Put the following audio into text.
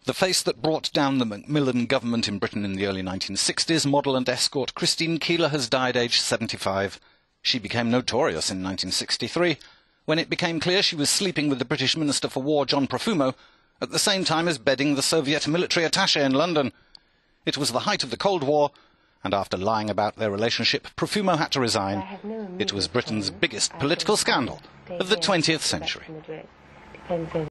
The face that brought down the MacMillan government in Britain in the early 1960s, model and escort Christine Keeler has died aged 75. She became notorious in 1963, when it became clear she was sleeping with the British Minister for War, John Profumo, at the same time as bedding the Soviet military attache in London. It was the height of the Cold War, and after lying about their relationship, Profumo had to resign. It was Britain's biggest political scandal of the 20th century.